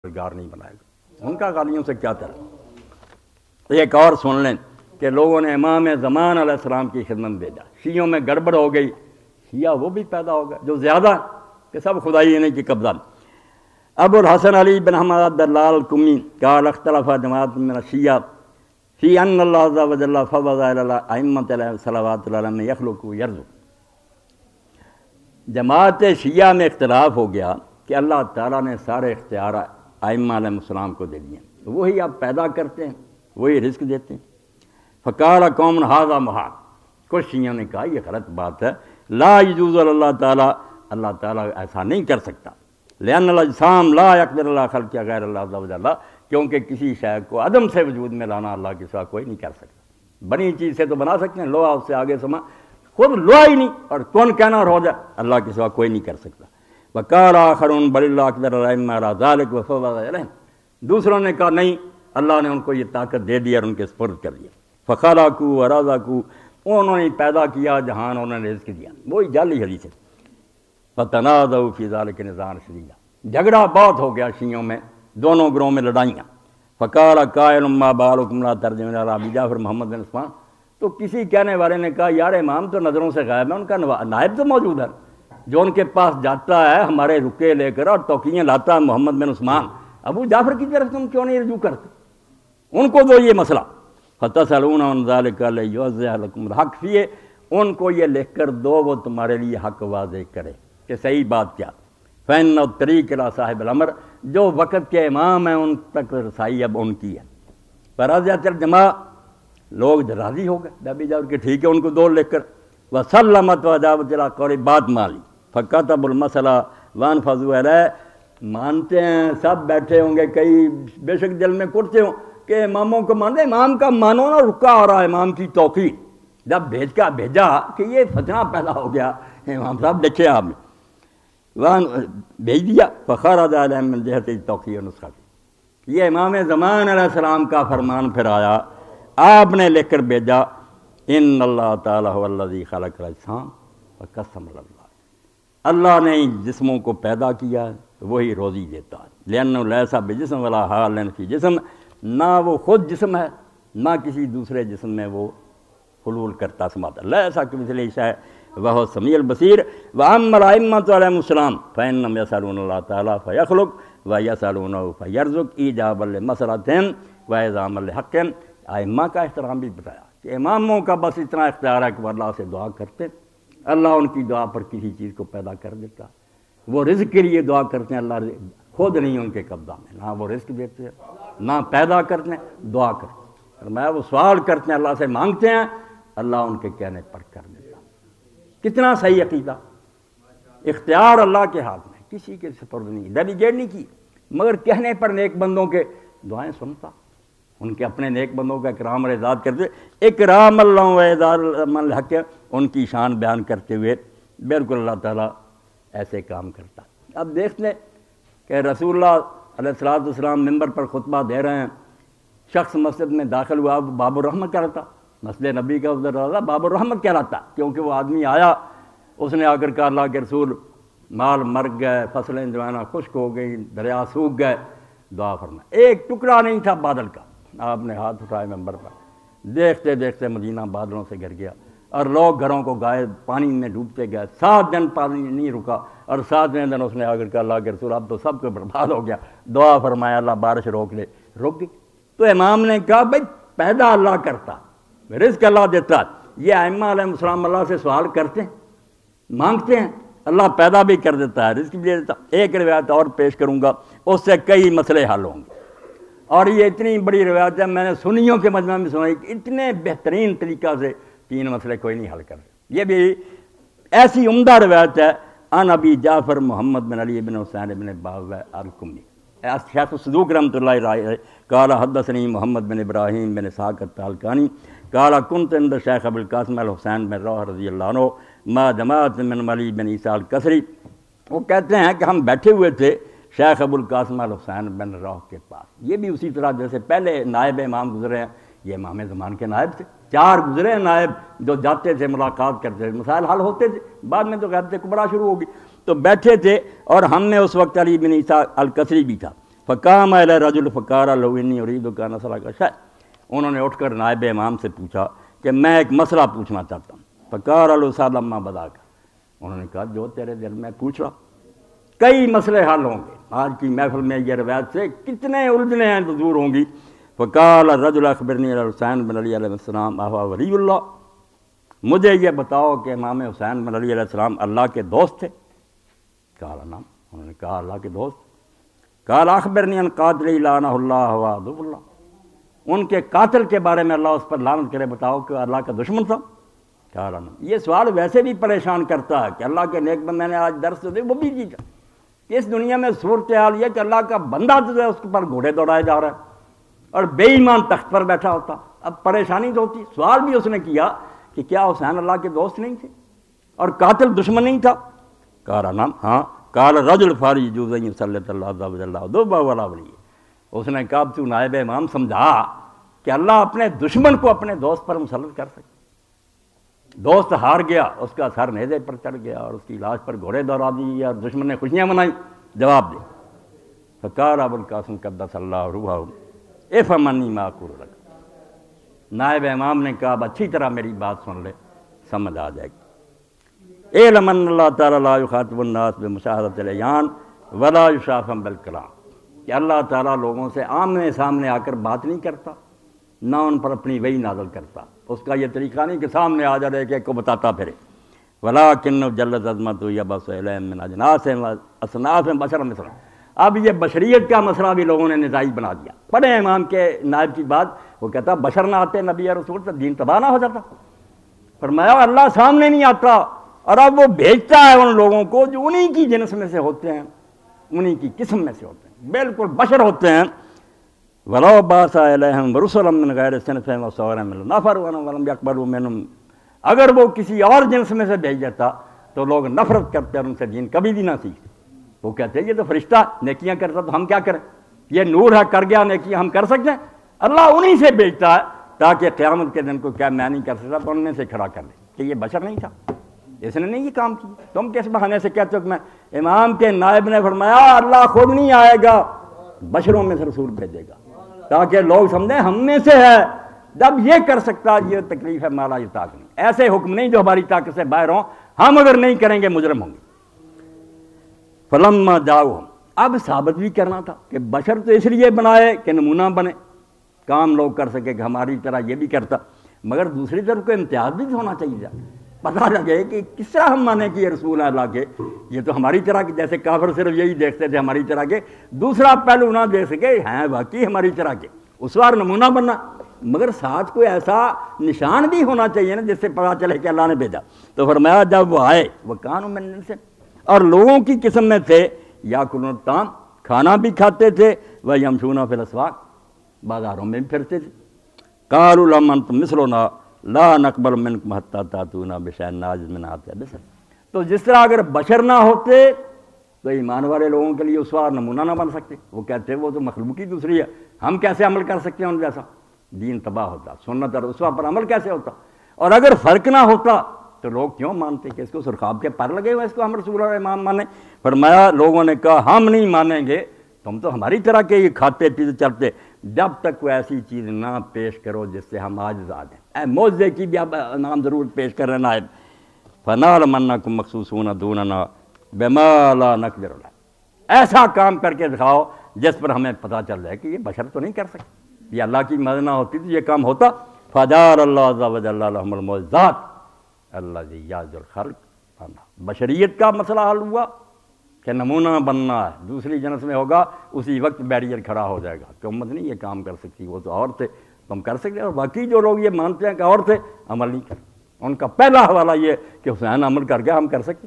گار نہیں بنائے گا، ان کا غالیوں سے کیا طرح۔ ایک اور سن لیں کہ لوگوں نے امام زمان علیہ السلام کی خدمت بھیجا، شیعوں میں گڑبڑ ہو گئی، شیعہ وہ بھی پیدا ہو گئے جو زیادہ کہ سب خدائی انہیں کی قبضہ۔ ابو الحسن علی بن حماد دلال کمی قال اختلف جماعت من الشیعہ فی ان اللہ عز و جل فوض الی ائمۃ صلوات اللہ علیہم یخلق و یرزق۔ جماعت شیعہ میں اختلاف ہو گیا کہ اللہ تعالیٰ نے سارے اختیار ائمہ علیہ السلام کو دے دیے، وہی آپ پیدا کرتے ہیں، وہی رزق دیتے ہیں۔ فقال قوم ھذا محال، کچھ شیعوں نے کہا یہ غلط بات ہے، لا یجوز اللہ تعالیٰ، اللہ تعالیٰ ایسا نہیں کر سکتا، لأن الاجسام لا یقدر اللہ خلق غیر اللہ عز و جل، کیونکہ کسی شے کو عدم سے وجود میں لانا اللہ کے سوا کوئی نہیں کر سکتا۔ بنی چیز سے تو بنا سکتے ہیں، لوہا اس سے آگے سما، خود لوہا ہی نہیں اور کون کہنا اور ہو جائے، اللہ کے سوا کوئی نہیں کر سکتا۔ وقال آخرون بل اللہ اقدر الائمہ علی ذلک وفوض الیہم، دوسروں نے کہا نہیں، اللہ نے ان کو یہ طاقت دے دی اور ان کے سپرد کر دیا۔ فخلقوا ورزقوا، انہوں نے پیدا کیا جہان، انہوں نے رزق دیا، وہی جعلی حدیث ہے۔ فتنازعوا فی ذلک نزاعا شدیدا، جھگڑا بہت ہو گیا شیعوں میں، دونوں گروہوں میں لڑائیاں۔ فقال قائل ما بالکم لا ترجمون علی ابی جعفر محمد بن عثمان، تو کسی کہنے والے نے کہا یار امام تو نظروں سے غائب ہے، ان کا نائب تو موجود ہے جو ان کے پاس جاتا ہے، ہمارے رکے لے کر اور توقیاں لاتا ہے محمد بن عثمان، ابو جعفر کی طرف تم کیوں نہیں رجوع کرتے؟ ان کو دو یہ مسئلہ۔ فتسألون عن ذلک لیوضح لکم الحق فیہ، ان کو یہ لکھ کر دو وہ تمہارے لیے حق واضح کرے کہ صحیح بات کیا۔ فإن الطریق الی صاحب الامر، جو وقت کے امام ہیں ان تک رسائی اب ان کی ہے۔ فرضیت الجماع، لوگ راضی ہو گئے ابی جعفر کہ ٹھیک ہے، ان کو دو لکھ کر۔ وسلمت وجابت الی قول، بات مان لی۔ فکتب المسئلہ وانفذوا الیہ، مانتے ہیں سب بیٹھے ہوں گے، کئی بے شک دل میں کرتے ہوں کہ اماموں کو مانتے، امام کا مانو نا، رکا ہو رہا ہے امام کی توقیر۔ جب بھیجا کہ یہ فتنہ پیدا ہو گیا، امام صاحب دیکھے آپ نے بھیج دیا۔ فخرج علیہم من جہت توقیر نسخہ، یہ امام زمان علیہ السلام کا فرمان پھر آیا، آپ نے لکھ کر بھیجا ان اللہ تعالیٰ هو الذی خلق الاجسام وقسم اللہ، اللہ نے جسموں کو پیدا کیا ہے، وہی روزی دیتا ہے۔ لأنہ لیس بجسم ولا حال فی جسم، نہ وہ خود جسم ہے نہ کسی دوسرے جسم میں وہ حلول کرتا سماتا، لیسا کمثلہ شیء وہو السمیع البصیر۔ واما الائمۃ علیہم السلام فانہم یسألون اللہ تعالیٰ فیخلق ویسألونہ فیرزق ایجابا لمسألۃ واعظاما لحق۔ ائمہ کا احترام بھی بتایا کہ اماموں کا بس اتنا اختیار ہے کہ وہ اللہ سے دعا کرتے، اللہ ان کی دعا پر کسی چیز کو پیدا کر دیتا، وہ رزق کے لیے دعا کرتے ہیں، اللہ خود نہیں ان کے قبضہ میں، نہ وہ رزق دیتے ہیں نہ پیدا کرتے ہیں، دعا کرتے ہیں، فرمایا وہ سوال کرتے ہیں، اللہ سے مانگتے ہیں، اللہ ان کے کہنے پر کر دیتا۔ کتنا صحیح عقیدہ، اختیار اللہ کے ہاتھ میں، کسی کے سپرد نہیں، ڈیلیگیٹ نہیں کی، مگر کہنے پر نیک بندوں کے دعائیں سنتا، ان کے اپنے نیک بندوں کا اکرام اور اعزاز کرتے ہوئے، اکرام اللہ و اعزاز من الحق، ان کی شان بیان کرتے ہوئے بالکل اللہ تعالیٰ ایسے کام کرتا۔ اب دیکھتے ہیں کہ رسول اللہ علیہ السلام ممبر پر خطبہ دے رہے ہیں، شخص مسجد میں داخل ہوا، باب الرحمت کہلاتا، مسجد نبی کا افضل رضا باب الرحمت کہلاتا، کیونکہ وہ آدمی آیا، اس نے آ کر کہا اللہ کے رسول مال مر گئے، فصلیں جو ہے نا خشک ہو گئی، دریا سوکھ گئے، دعا فرمائے۔ ایک ٹکڑا نہیں تھا بادل کا، آپ نے ہاتھ اٹھائے ممبر پر، دیکھتے دیکھتے مدینہ بادلوں سے گھر گیا اور لوگ گھروں کو گائے، پانی میں ڈوبتے گئے، 7 دن پانی نہیں رکا، اور 7ویں دن اس نے آ کر کہا اللہ کے رسول اب تو سب کو برباد ہو گیا، دعا فرمایا اللہ بارش روک لے، رک گئی۔ تو امام نے کہا بھائی پیدا اللہ کرتا، رزق اللہ دیتا، یہ ائمہ علیہ السلام اللہ سے سوال کرتے ہیں، مانگتے ہیں، اللہ پیدا بھی کر دیتا ہے، رزق بھی دے دیتا۔ ایک روایت اور پیش کروں گا، اس سے کئی مسئلے حل ہوں گے، اور یہ اتنی بڑی روایت ہے، میں نے سنیوں کے مجمع میں سنائی کہ اتنے بہترین طریقہ سے 3 مسئلے کوئی نہیں حل کر سکتے۔ یہ بھی ایسی عمدہ روایت ہے، ان ابی جعفر محمد بن علی بن حسین بن باوہ الکمی، شیخ صدوق رحمۃ اللہ علیہ قال حدثنی محمد بن ابراہیم بن اسحاق الطالقانی قال كنت عند شیخ ابو القاسم الحسین بن روح رضی اللہ عنہ ما جماعت من علی بن عیسیٰ القصری، وہ کہتے ہیں کہ ہم بیٹھے ہوئے تھے شیخ ابو القاسم الحسین بن روح کے پاس، یہ بھی اسی طرح جیسے پہلے نائب امام گزرے ہیں، یہ امام زمان کے نائب تھے، 4 گزرے ہیں نائب جو جاتے تھے، ملاقات کرتے تھے، مسائل حل ہوتے تھے، بعد میں تو غیبت کبریٰ شروع ہوگی، تو بیٹھے تھے، اور ہم میں اس وقت علی بن عیسیٰ القصری بھی تھا، فقام الی رجل فقال لو انی اريد ان اسالک شیئا، انہوں نے اٹھ کر نائب امام سے پوچھا کہ میں ایک مسئلہ پوچھنا چاہتا ہوں۔ فقال له سال ما بداک، انہوں نے کہا جو تیرے دل میں پوچھ رہا، کئی مسئلے حل ہوں گے۔ آج کی محفل میں یہ روایت سے کتنے الجھنے ہیں تو دور ہوں گی۔ فقال الرجل اخبرنی الحسین بن علی علیہ السلام اہو ولی اللہ، مجھے یہ بتاؤ کہ امام حسین بن علی علیہ السلام اللہ کے دوست تھے؟ قال نعم، انہوں نے کہا اللہ کے دوست۔ قال اخبرنی ان قاتل لعنہ اللہ و عدو اللہ، ان کے قاتل کے بارے میں اللہ اس پر لعنت کرے بتاؤ کہ اللہ کا دشمن تھا؟ قال نعم۔ یہ سوال ویسے بھی پریشان کرتا ہے کہ اللہ کے نیک بندے نے آج درس دے وہ بھی جیتا کہ اس دنیا میں صورتحال یہ کہ اللہ کا بندہ جو ہے اس کے پر گھوڑے دوڑائے جا رہا ہے اور بے ایمان تخت پر بیٹھا ہوتا۔ اب پریشانی تو ہوتی، سوال بھی اس نے کیا کہ کیا حسین اللہ کے دوست نہیں تھے اور قاتل دشمن نہیں تھا؟ قال نعم، ہاں۔ قال رجل فاری یجوز ان یسلط اللہ عز وجل عدوا ولا ولی، اس نے کہا تو نائب امام سمجھا کہ اللہ اپنے دشمن کو اپنے دوست پر مسلط کر سکے۔ دوست ہار گیا، اس کا سر نیزے پر چڑھ گیا اور اس کی لاش پر گھوڑے دوڑا دی اور دشمن نے خوشیاں منائی۔ جواب دے فقال ابو القاسم قدس اللہ روحہ افهم عنی ما اقول لک، نائب امام نے کہا اب اچھی طرح میری بات سن لے، سمجھ آ جائے گی۔ اعلم ان اللہ تعالیٰ لا یخاطب الناس بمشاہدۃ العیان ولا یشافہم بالکلام، کہ اللہ تعالیٰ لوگوں سے آمنے سامنے آ کر بات نہیں کرتا، نہ ان پر اپنی وحی نازل کرتا۔ اس کا یہ طریقہ نہیں کہ سامنے آ جائے کہ کو بتاتا پھرے۔ ولاکن جلت عظمتہ یبعث الیہم من اجناس اصناف بشر مثلا، اب یہ بشریت کا مسئلہ بھی لوگوں نے نتائج بنا دیا۔ پڑھے امام کے نائب کی بات، وہ کہتا بشر نہ آتے نبی یا رسول تو دین تباہ نہ ہو جاتا۔ فرمایا اللہ سامنے نہیں آتا اور اب وہ بھیجتا ہے ان لوگوں کو جو انہی کی جنس میں سے ہوتے ہیں، انہی کی قسم میں سے ہوتے ہیں، بالکل بشر ہوتے ہیں۔ وَلَوْ بَعَثَ إِلَيْهِمْ رُسُلًا مِّنْ غَيْرِ صِنْفِهِمْ وَصَوَرٍ لَّنَفَرُوا وَلَمْ يَقْبَلُوا مِنْهُمْ، اگر وہ کسی اور جنس میں سے بھیج دیتا تو لوگ نفرت کرتے اور ان سے دین کبھی بھی نہ سیکھتے۔ وہ کہتے ہیں یہ تو فرشتہ نیکیاں کرتا تو ہم کیا کریں، یہ نور ہے کر گیا نیکیاں ہم کر سکتے ہیں؟ اللہ انہی سے بھیجتا ہے تاکہ قیامت کے دن کو کیا میں نہیں کر سکتا تو ان میں سے کھڑا کر لے کہ یہ بشر نہیں تھا، اس نے نہیں یہ کام کیا، تم کس بہانے سے کہتے ہو کہ میں۔ امام کے نائب نے فرمایا اللہ خود نہیں آئے گا، بشروں میں سے رسول بھیجے گا تاکہ لوگ سمجھیں ہم میں سے ہے، جب یہ کر سکتا یہ تکلیف ہے مالا یہ طاقت نہیں، ایسے حکم نہیں جو ہماری طاقت سے باہر ہوں، ہم اگر نہیں کریں گے مجرم ہوں گے۔ فلما جاؤہم، اب ثابت بھی کرنا تھا کہ بشر تو اس لیے بنائے کہ نمونہ بنے، کام لوگ کر سکے کہ ہماری طرح یہ بھی کرتا، مگر دوسری طرف کو امتیاز بھی ہونا چاہیے، پتہ لگے کہ کس طرح ہم مانے کہ یہ رسول ہے اللہ کے، یہ تو ہماری طرح کے جیسے کافر صرف یہی دیکھتے تھے ہماری طرح کے، دوسرا پہلو نہ دیکھ سکے ہیں واقعی ہماری طرح کے، اس بار نمونہ بننا، مگر ساتھ کوئی ایسا نشان بھی ہونا چاہیے نا جس سے پتہ چلے کہ اللہ نے بھیجا۔ تو فرمایا جب وہ آئے وہ کانوا من الانس، اور لوگوں کی قسم میں تھے، یاکلون الطعام، کھانا بھی کھاتے تھے، ویمشون فی الاسواق، بازاروں میں بھی پھرتے تھے۔ قالوا لمن انتم مثلنا لا نقبل منکم حتی تاتونا بشیء نعجز من آتیہ بشر، تو جس طرح اگر بشر نہ ہوتے تو ایمان والے لوگوں کے لیے اسوہ نمونہ نہ بن سکتے، وہ کہتے وہ تو مخلوق ہی دوسری ہے، ہم کیسے عمل کر سکتے ہیں ان جیسا، دین تباہ ہوتا، سنت اور اسوہ پر عمل کیسے ہوتا، اور اگر فرق نہ ہوتا تو لوگ کیوں مانتے کہ اس کو سرخاب کے پر لگے ہوئے اس کو ہم رسول اور امام مانیں۔ فرمایا لوگوں نے کہا ہم نہیں مانیں گے، تم تو ہماری طرح کے کھاتے پیتے چلتے، جب تک کوئی ایسی چیز نہ پیش کرو جس سے ہم عاجز آ جائیں۔ اے معجزے کی بھی اب نام ضرور پیش کر رہے نائب، فَنَعْلَمَ أَنَّكُمْ مَخْصُوصُونَ دُونَنَا بِمَا لَا نَقْدِرُ عَلَيْهِ، ایسا کام کر کے دکھاؤ جس پر ہمیں پتہ چل جائے کہ یہ بشر تو نہیں کر سکتے، یہ اللہ کی مدد نہ ہوتی تو یہ کام ہوتا۔ فَجَعَلَ اللَّهُ عَزَّ وَجَلَّ لَهُمُ الْمُعْجِزَاتِ الَّذِي يَعْجُ الْخَلْقَ، بشریت کا مسئلہ حل ہوا کہ نمونہ بننا ہے، دوسری جنس میں ہوگا اسی وقت بیریئر کھڑا ہو جائے گا کہ امت نہیں یہ کام کر سکتی، وہ تو اور تھے تم کر سکتے، اور باقی جو لوگ یہ مانتے ہیں کہ اور تھے عمل نہیں کرتے، ان کا پہلا حوالہ یہ کہ حسین عمل کر گیا ہم کر سکتے۔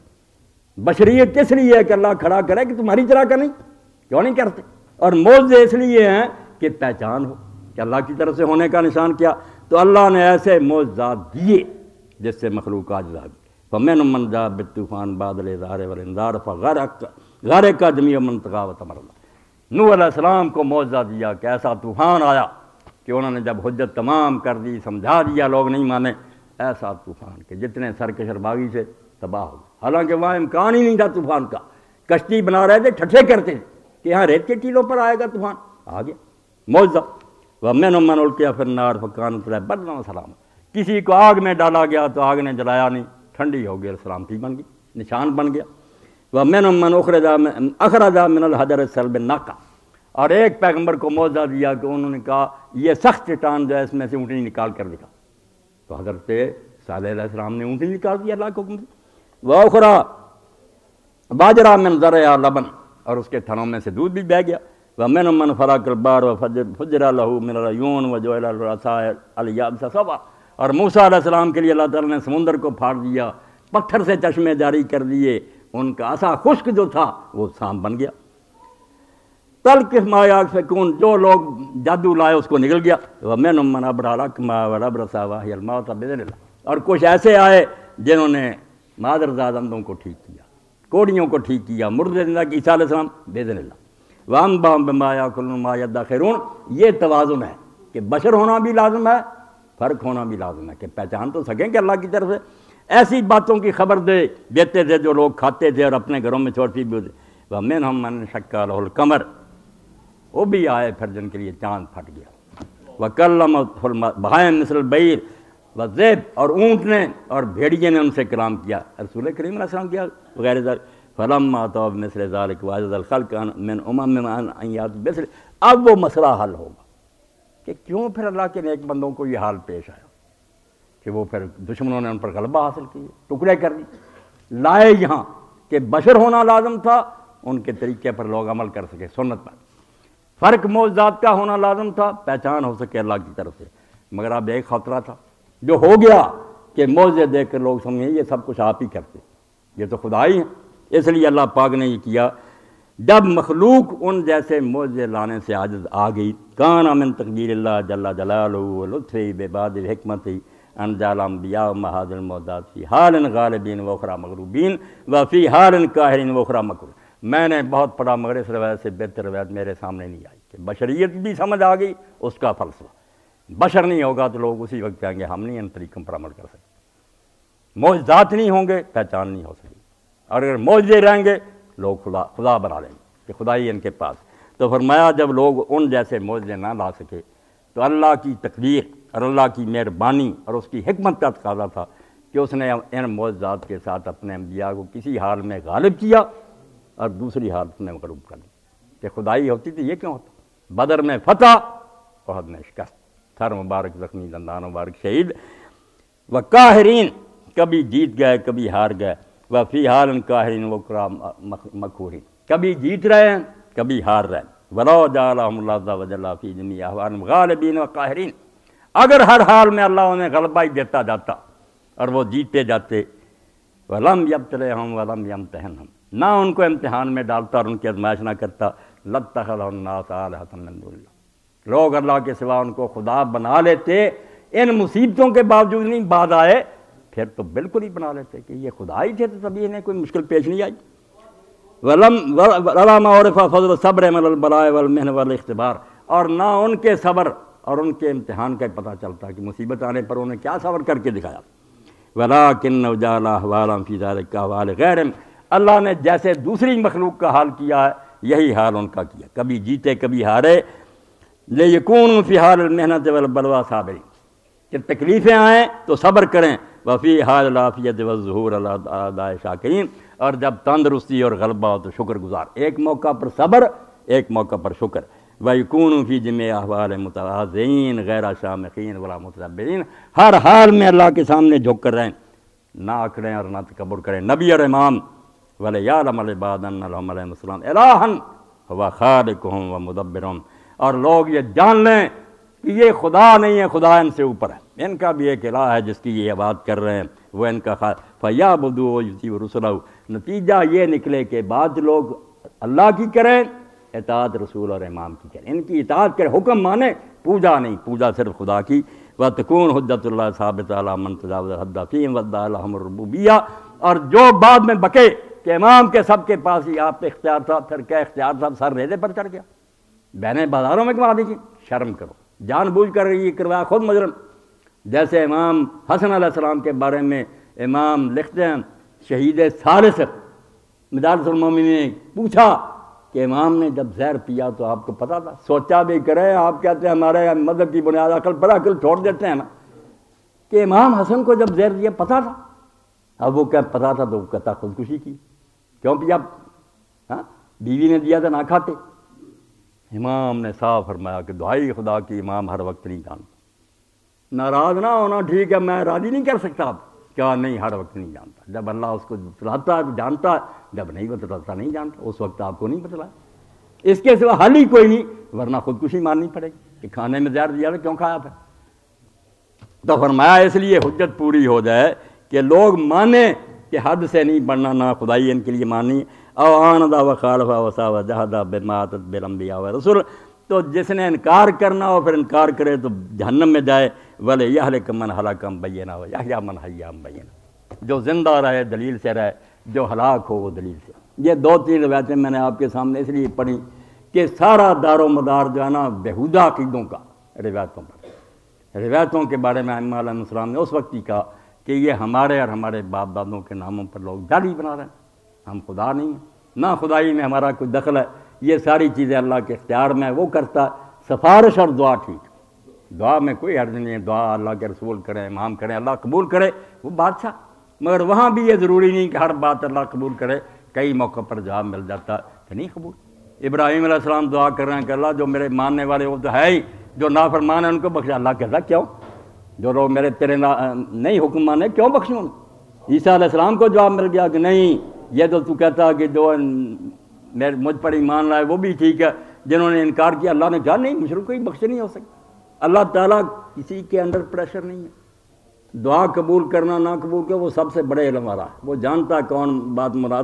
بشریت کس لیے ہے کہ اللہ کھڑا کرے کہ تمہاری طرح کا نہیں، کیوں نہیں کرتے، اور معجزے اس لیے ہیں کہ پہچان ہو کہ اللہ کی طرف سے ہونے کا نشان کیا، تو اللہ نے ایسے معجزات دیے جس سے مخلوق عاجز آ گئی۔ فَمِنْهُم مَّن جَاءَ بِالطُّوفَانِ بَعْدَ الْإِنذَارِ وَالْإِنذَارِ فَغَرَقَ جَمِيعُ مَن طَغَىٰ وَتَمَرَّدَ، نوح علیہ السلام کو معجزہ دیا کہ ایسا طوفان آیا کہ انہوں نے جب حجت تمام کر دی، سمجھا دیا، لوگ نہیں مانے، ایسا طوفان کہ جتنے سرکشر باغی سے تباہ ہو گئے، حالانکہ وہاں امکان ہی نہیں تھا طوفان کا، کشتی بنا رہے تھے ٹھٹھے کرتے تھے، کہ یہاں ریت کے ٹیلوں پر آئے گا طوفان، آ گیا معجزہ۔ وَمِنْهُمْ مَنْ أُلْقِيَ فِي النَّارِ فَكَانَتْ لَهُ بَرْدًا وَسَلَامًا، کسی کو آگ میں ڈالا گیا تو آگ نے جلایا نہیں، ٹھنڈی ہو گئی اور سلامتی بن گئی، نشان بن گیا۔ وَمِنْهُمْ مَنْ أَخْرَجَ مِنَ الْحَجَرِ الصَّلْبِ النَّاقَةَ، اور ایک پیغمبر کو معجزہ دیا کہ انہوں نے کہا یہ سخت چٹان جو ہے اس میں سے اونٹنی نکال کر دکھا، تو حضرت صالح علیہ السلام نے اونٹنی نکال دی اللہ کے حکم سے۔ وَأُخْرَى باجرا من زرعها لبن، اور اس کے تھنوں میں سے دودھ بھی بہہ گیا۔ وَمِنْهُمْ مَنْ فَرَقَ الْبَحْرَ وَفُجِّرَ لَهُ مِنَ الْعُيُونِ وَجُعِلَ الرَّسَاءُ الْيَابِسَ صَبًّا، اور موسیٰ علیہ السلام کے لیے اللہ تعالیٰ نے سمندر کو پھاڑ دیا، پتھر سے چشمے جاری کر دیے، ان کا عصا خشک جو تھا وہ سانپ بن گیا۔ تَلْقِفْ مَا يَأْفِكُونَ، جو لوگ جادو لائے اس کو نکل گیا۔ وَمِنْهُمْ مَنْ أَبْرَأَ الْأَكْمَحَ وَالْأَبْرَصَ وَأَحْيَا الْمَوْتَى بِإِذْنِ اللَّهِ، اور کچھ ایسے آئے جنہوں نے مادرزاد اندھوں کو ٹھیک کیا، کوڑیوں کو ٹھیک کیا، مردے زندہ کی، عیسیٰ علیہ السلام بِإِذْنِ اللَّهِ۔ وَأَنبَأَهُم بِمَا يَأْكُلُونَ وَمَا يَدَّخِرُونَ، یہ توازن ہے کہ بشر ہونا بھی لازم ہے، فرق ہونا بھی لازم ہے، کہ پہچان تو سکیں کہ اللہ کی طرف سے ایسی باتوں کی خبر دیتے تھے جو لوگ کھاتے تھے اور اپنے گھروں میں چھوڑتی بھی ہوتے۔ وَمِنْهُمْ مَنْ شَقَّ لَهُ الْقَمَرُ، وہ بھی آئے پھر جن کے لیے چاند پھٹ گیا۔ وَكَلَّمَهُ الْبَهَائِمُ مِثْلَ الْبَعِيرِ وَالذِّئْبِ، اور اونٹ نے اور بھیڑیے نے ان سے کلام کیا، رسول کریم علیہ السلام کیا وغیرہ ذلك۔ فَلَمَّا أَتَوْا بِمِثْلِ ذَلِكَ وَعَجَزَ الْخَلْقُ مِنْ أُمَمٍ أَنْ يَأْتُوا بِمِثْلِهِ، اب وہ مسئلہ حل ہوگا کہ کیوں پھر اللہ کے نیک بندوں کو یہ حال پیش آیا کہ وہ پھر دشمنوں نے ان پر غلبہ حاصل کیا، ٹکڑے کر دی، لائے یہاں کہ بشر ہونا لازم تھا، ان کے طریقے پر لوگ عمل کر سکے، سنت پر فرق معجزات کا ہونا لازم تھا، پہچان ہو سکے اللہ کی طرف سے۔ مگر اب ایک خطرہ تھا جو ہو گیا کہ معجزے دیکھ کر لوگ سمجھیں یہ سب کچھ آپ ہی کرتے، یہ تو خدا ہی ہیں۔ اس لیے اللہ پاک نے یہ کیا، جب مخلوق ان جیسے معجزے لانے سے عاجز آ گئی، کان من تقدیر اللہ جل جلالہ ولطفہ بعباد الحکمت ان جعل انبیاء محاذ المعجزات فی حال غالبین و اخری مغلوبین و فی حال قاہرین و اخری مکروہین۔ میں نے بہت پڑھا مگر اس روایت سے بہتر روایت میرے سامنے نہیں آئی کہ بشریت بھی سمجھ آ گئی اس کا فلسفہ، بشر نہیں ہوگا تو لوگ اسی وقت کہیں گے ہم نہیں ان طریقوں پر عمل کر سکتے، معجزات نہیں ہوں گے پہچان نہیں ہو سکے، اور اگر معجزے رہیں گے لوگ خدا بنا لیں گے کہ خدائی ان کے پاس۔ تو فرمایا جب لوگ ان جیسے معجزے نہ لا سکے تو اللہ کی تقدیر اور اللہ کی مہربانی اور اس کی حکمت کا تقاضا تھا کہ اس نے ان معجزات کے ساتھ اپنے انبیاء کو کسی حال میں غالب کیا اور دوسری حالت میں مغلوب کر دی۔ کہ خدائی ہوتی تھی یہ کیوں ہوتا؟ بدر میں فتح، احد میں شکست، سر مبارک زخمی، دندان مبارک شہید۔ وقاہرین، کبھی جیت گئے کبھی ہار گئے، وفی حال قاہرین وقرا مقہورین، کبھی جیت رہے ہیں کبھی ہار رہے ہیں۔ ولو جعلہم اللہ عز وجل فی جمیع احوالہم غالبین وقاہرین، اگر ہر حال میں اللہ انہیں غلبہ ہی دیتا جاتا اور وہ جیتے جاتے، ولم یبتلہم ولم یمتحنہم، نہ ان کو امتحان میں ڈالتا اور ان کی آزمائش نہ کرتا، لاتخذ الناس آلہۃ من دون اللہ، لوگ اللہ کے سوا ان کو خدا بنا لیتے، ان مصیبتوں کے باوجود نہیں، بعد آئے پھر تو بالکل ہی بنا لیتے کہ یہ خدا ہی تھے تو تبھی انہیں کوئی مشکل پیش نہیں آئی۔ وَلَمَا عُرِفَ فَضْلُ الصَّبْرِ عَلَى الْبَلَاءِ وَالْمِحْنِ وَالِاخْتِبَارِ، اور نہ ان کے صبر اور ان کے امتحان کا پتہ چلتا کہ مصیبت آنے پر انہیں کیا صبر کر کے دکھایا۔ وَلَٰكِنَّهُ جَعَلَ أَحْوَالَهُمْ فِي ذَلِكَ كَأَحْوَالِ غَيْرِهِمْ، اللہ نے جیسے دوسری مخلوق کا حال کیا ہے یہی حال ان کا کیا، کبھی جیتے کبھی ہارے۔ لِيَكُونُوا فِي حَالِ الْمِحْنَةِ وَالْبَلْوَىٰ صَابِرِينَ، کہ تکلیفیں آئیں تو صبر کریں، وفی حال العافیت والظہور الاء شاکرین، اور جب تندرستی اور غلبہ ہو تو شکر گزار، ایک موقع پر صبر ایک موقع پر شکر۔ وَيَكُونُوا فِي جَمِيعِ أَحْوَالِهِمْ مُتَوَاضِعِينَ غَيْرَ شَامِخِينَ وَلَا مُتَكَبِّرِينَ، ہر حال میں اللہ کے سامنے جھک کر رہیں، نہ اکڑیں اور نہ تکبر کریں۔ نبی اور امام وَلِيَعْلَمَ الْعِبَادُ أَنَّ لَهُمْ عَلَيْهِمُ السَّلَامُ إِلَٰهًا هُوَ خَالِقُهُمْ وَمُدَبِّرُهُمْ، اور لوگ یہ جان لیں کہ یہ خدا نہیں ہے، خدا ان سے اوپر ہے، ان کا بھی ایک الہ ہے جس کی یہ عبادت کر رہے ہیں، وہ ان کا فَيَعْبُدُوا وَيُطِيعُوا رُسُلَهُ، نتیجہ یہ نکلے کہ بعد لوگ اللہ کی کریں، اطاعت رسول اور امام کی کریں، ان کی اطاعت کریں، حکم مانے، پوجا نہیں، پوجا صرف خدا کی۔ وَتَكُونُ حُجَّةُ اللَّهِ ثَابِتَةً عَلَىٰ مَنْ تَجَاوَزَ الْحَدَّ فِيهِمْ وَادَّعَىٰ لَهُمُ الرُّبُوبِيَّةَ، اور جو بعد میں بکے کہ امام کے سب کے پاس ہی آپ اختیار تھا، پھر کیا اختیار تھا، سر ریزے پر چڑھ گیا، بہنیں بازاروں میں کما دی گی، شرم کرو، جان بوجھ کر یہ کروایا خود مجرم۔ جیسے امام حسن علیہ السلام کے بارے میں امام لکھتے ہیں، شہید ثالث مدارس المومنین نے پوچھا کہ امام نے جب زہر پیا تو آپ کو پتا تھا؟ سوچا بھی کرے، آپ کہتے ہیں ہمارے مذہب کی بنیاد عقل پر عقل چھوڑ دیتے ہیں نا، کہ امام حسن کو جب زہر دیا پتا تھا؟ اب وہ کیا پتا تھا تو وہ کہتا خودکشی کی، کیوں پیا؟ ہاں بیوی نے دیا تھا نہ کھاتے؟ امام نے صاف فرمایا کہ دعائی خدا کی امام ہر وقت نہیں جانتا، ناراض نہ ہونا ٹھیک ہے، میں راضی نہیں کر سکتا آپ کیا؟ نہیں، ہر وقت نہیں جانتا، جب اللہ اس کو بتلاتا ہے تو جانتا ہے، جب نہیں بتلاتا نہیں جانتا، اس وقت آپ کو نہیں بتلایا، اس کے سوا حل ہی کوئی نہیں، ورنہ خودکشی ماننی پڑے گی کہ کھانے میں زہر دیا تھا کیوں کھایا پھر؟ تو فرمایا اس لیے حجت پوری ہو جائے کہ لوگ مانیں کہ حد سے نہیں بڑھنا، نہ خدائی ان کے لیے مانی، او آندا و خالفا وسا و جہدا بماتت بالانبیاء و رسول، تو جس نے انکار کرنا ہو پھر انکار کرے تو جہنم میں جائے، ولی یہلک من ہلاک بینہ و یحییٰ من حییٰ بینہ، جو زندہ رہے دلیل سے رہے، جو ہلاک ہو وہ دلیل سے۔ یہ دو تین روایتیں میں نے آپ کے سامنے اس لیے پڑھی کہ سارا دار و مدار جو ہے نا بیہودہ عقیدوں کا روایتوں پر، روایتوں کے بارے میں ائمہ علیہ السلام نے اس وقت ہی کہا کہ یہ ہمارے اور ہمارے باپ دادوں کے ناموں پر لوگ جعلی بنا رہے ہیں، ہم خدا نہیں ہیں، نہ خدائی میں ہمارا کوئی دخل ہے، یہ ساری چیزیں اللہ کے اختیار میں وہ کرتا، سفارش اور دعا ٹھیک، دعا میں کوئی حرج نہیں ہے، دعا اللہ کے رسول کریں، امام کریں، اللہ قبول کرے، وہ بادشاہ، مگر وہاں بھی یہ ضروری نہیں کہ ہر بات اللہ قبول کرے، کئی موقع پر جواب مل جاتا کہ نہیں قبول۔ ابراہیم علیہ السلام دعا کر رہے ہیں کہ اللہ جو میرے ماننے والے وہ تو ہے ہی، جو نافرمان ہیں ان کو بخشا، اللہ کہتا کیوں؟ جو لوگ میرے تیرے نہیں حکم مانے کیوں بخشوں؟ عیسیٰ علیہ السلام کو جواب مل گیا کہ نہیں، یہ تو کہتا کہ جو مجھ پر ایمان لائے وہ بھی ٹھیک ہے، جنہوں نے انکار کیا اللہ نے کہا نہیں، مشرک کوئی بخش نہیں ہو سکتا۔ اللہ تعالیٰ کسی کے انڈر پریشر نہیں ہے، دعا قبول کرنا نہ قبول کرنا وہ سب سے بڑے علم والا ہے، وہ جانتا کون بات مناسب